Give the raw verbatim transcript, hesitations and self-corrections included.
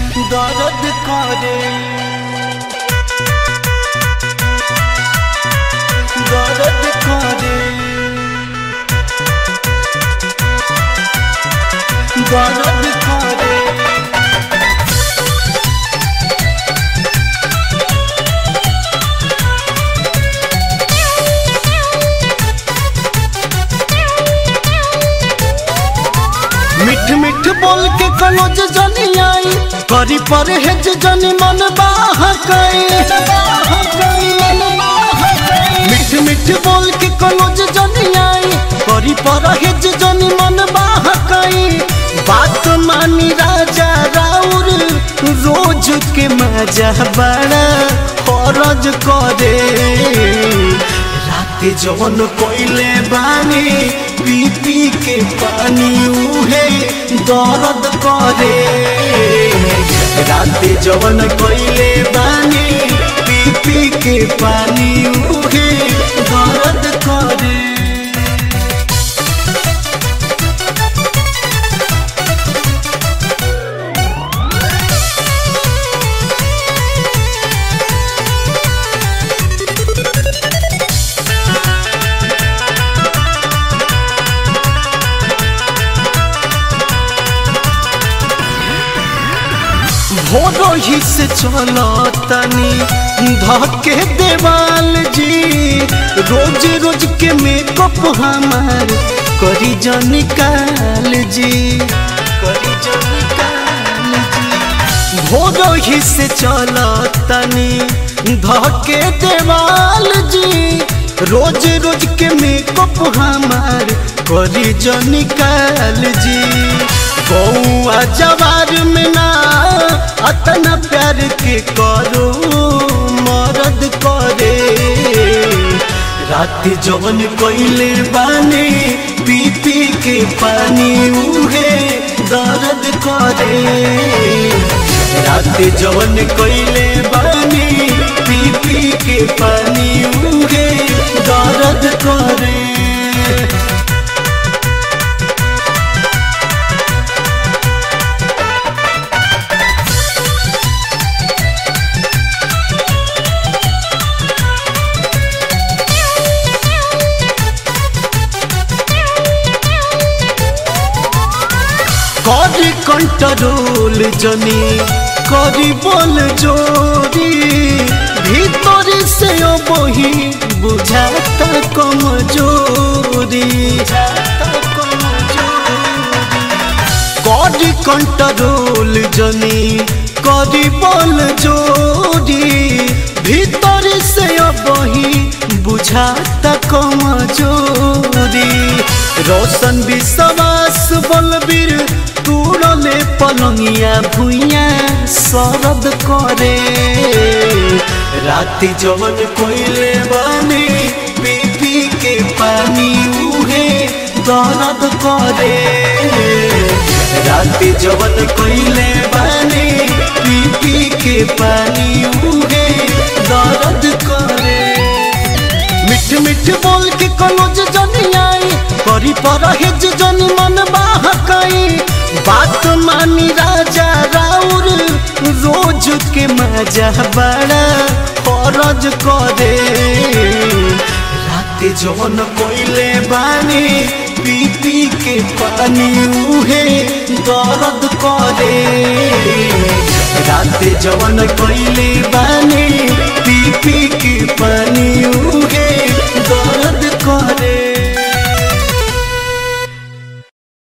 दर्द करे दर्द करे दर्द करे मिठ मिठ बोल के कलोज जनी आई करी पर हेज जनी मन बाहकाई मिठ मिठ बोल के कलोज जनी आई करी पर हेज जनी मन बाहकाई बात मानी राजा राउर रोज के मजा बड़ा फरज करे रात जवन कोइले बानी पी पी के पानी उहे दर्द करे रात जवन कोइले बानी पी पी के पानी उहे दर्द करे भोरो ही से चलो तनी धके देवाल जी रोज रोज के मेकअप हमार करी जनिकाल जी करी जनिकाल जी भोरो ही से चलो तनी धके देवाल जी रोज रोज के मेकअप हमार करी जनिकाल जी बउआ जवार में ना अतना प्यार के करो मरद करे रात जवन कोइले बानी पी पी के पानी उहे दर्द करे रात जवन कोइले बानी पी पी के पानी उहे दर्द करे करी कंट्रोल जनी करी बोल जोरी भीतर से बही बुझाता कमजोरी करी कंट्रोल जनी करी बोल जोरी भीतर से बही बुझाता कमजोरी रोशन विश्वास बलबीर तूड़ले पलंगिया भुइया सरद करे रात जवन कोइले बानी पी पी के पानी उहे दर्द करे रात जवन कोइले बानी पी पी के पानी उहे दर्द करे मिठ मिठ बोल के कलोज जनी आई करी पर हेज जनी मन बाहकाई बात मानी राजा राउर रोज के मजा बड़ा फरज करे रात जवन कोइले बानी पी पी के पानी उहे दर्द करे रात जवन कोइले बानी